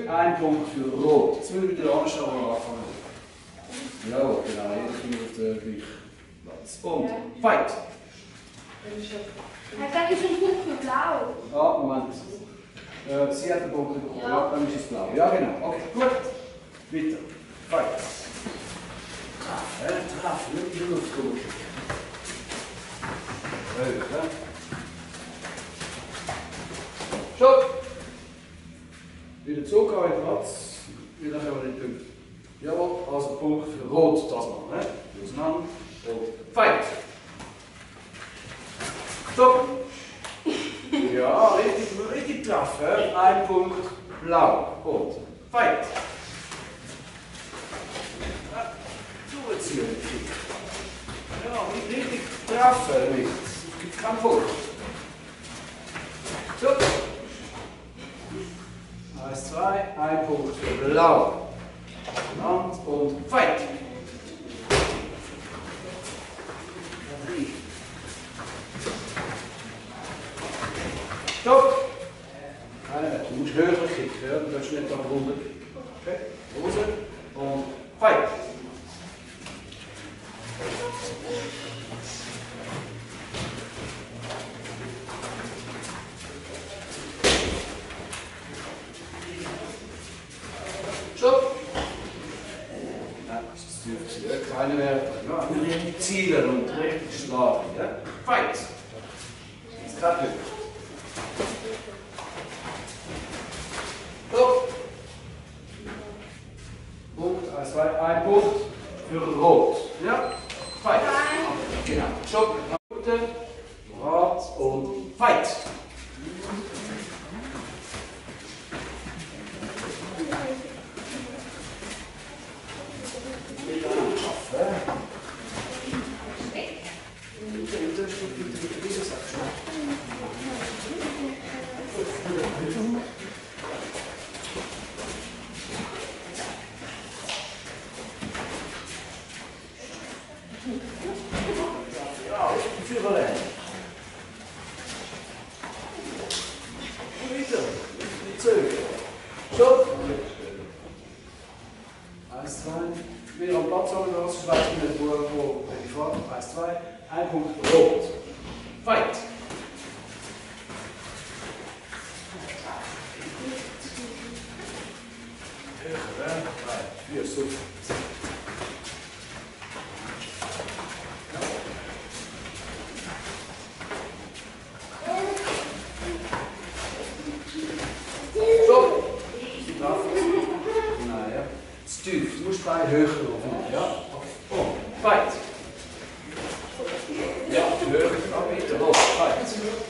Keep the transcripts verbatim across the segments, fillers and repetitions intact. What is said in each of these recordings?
ein Punkt für Rot. Jetzt müssen wir wieder anschauen, wo wir anfangen. Ja, genau, jeder Finger auf den gleichen Platz. Und Fight! Das ist ein Punkt für Blau. Ah, Moment. Äh, sie hat den Punkt bekommen. Ja. Ja, dann ist es blau. Ja, genau. Okay, gut. Weiter. Fight! Treffen, treffen, nicht in die Luft gucken. Hoch, ja? Stopp! Wieder zurück an den Platz. Wieder können wir nicht tun. Jawohl, also Punkt für Rot das mal. Ne? Auseinander und Fight! Stopp! Ja, richtig, richtig treffen. Ein Punkt blau. Und Fight! Zuziehen. Ja, nicht richtig treffen damit. Es gibt keinen Punkt. So. Eins, zwei, ein Punkt für blau. Hand und Fight! Stopp! Du musst höher kicken, ja? Du darfst nicht nach unten. Okay, raus und Fight! Stopp! Ja, das dürfte ja keine mehr. Ja, richtig zielen und richtig schlagen. Ja? Fight! Jetzt gerade höher. Stopp! Punkt, eins, zwei, ein Punkt für Rot. Ja? Fight! Genau. Stopp! Minute, Rad und Fight! Ja, ich bin verletzt. Wieder, nicht zögern. Stopp! Eins, zwei, wieder am Platz holen, sonst weiß ich nicht, wo ich fahre. Eins, zwei, ein Punkt rot. Fight! Höher, ne? Drei, vier, super. Du musst bei höher laufen. Ja? Oh, Fight! Ja, höher, aber bitte, los, Fight!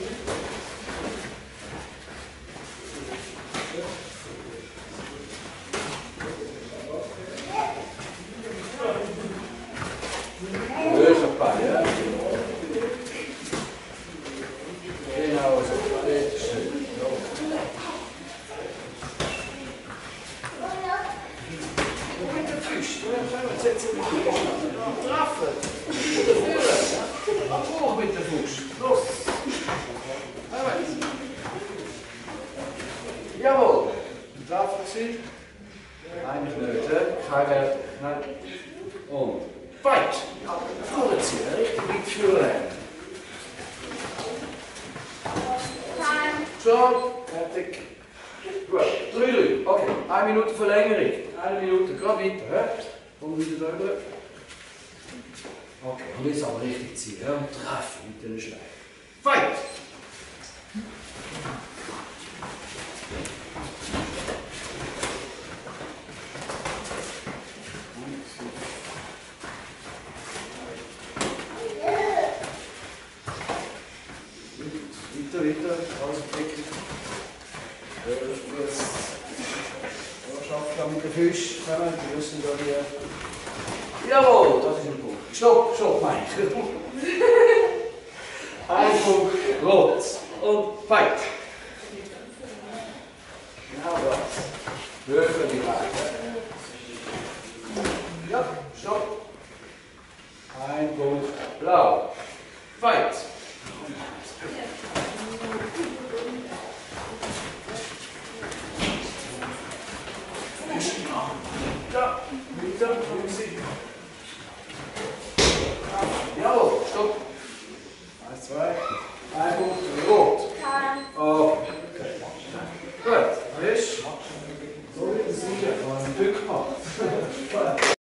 Höher bei, ja? Genau so, richtig schön. Treffen! Oder führen! Ab hoch mit dem Fuß! Los! Jawohl! Treffen Sie? Eigentlich nicht, kein Wert. Nein. Und Fight! Vorziehen, richtig weit führen. Stopp! Fertig! Gut, drei, drei. Okay, eine Minute Verlängerung. Eine Minute, gerade weiter. Und wieder drüber. Okay, und jetzt aber richtig ziehen ja? Und treffen mit den Schlägen. Fight! Weiter, weiter, alles decken. Schafft da mit den Füßen zusammen, die müssen da hier. Jawohl, das ist ein Punkt. Stopp, stopp, nein. Ein Punkt, rot und Fight. Genau das. Höher die Beine. Ja, stopp. Ein Punkt, blau. Fight.